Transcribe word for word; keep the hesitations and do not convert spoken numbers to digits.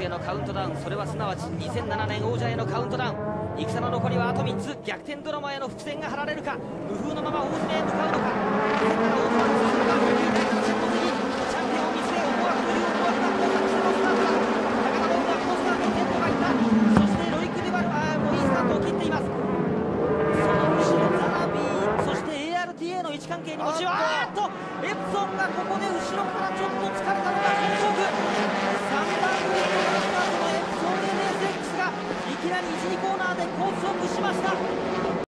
へのカウントダウン、それはすなわちにせんななねん王者へのカウントダウン。戦の残りはあとみっつ、逆転ドラマへの伏線が張られるか。無風のまま大詰めへ向かうのか。